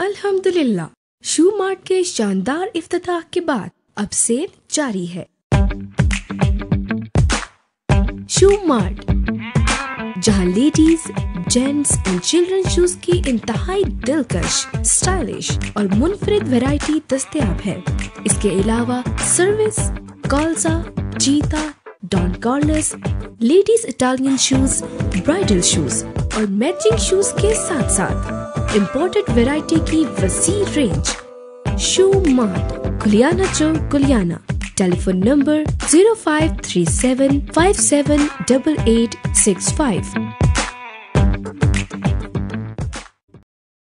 अल्हम्दुलिल्लाह, शू मार्ट के शानदार इफ्तिताह के बाद अब सेल जारी है। शू मार्ट, जहां ladies, gents and children shoes की इंतहाई दिलकश, स्टाइलिश और मुनफरिद वैरायटी दस्तयाब है। इसके अलावा सर्विस, कॉल्सा, चीता, Don Corners, ladies Italian shoes, bridal shoes और मैचिंग शूज के साथ साथ इम्पोर्टेड वैरायटी की वसी range. Shoe mart, Kuliana Chowk, Kuliana. Telephone number 0537578865।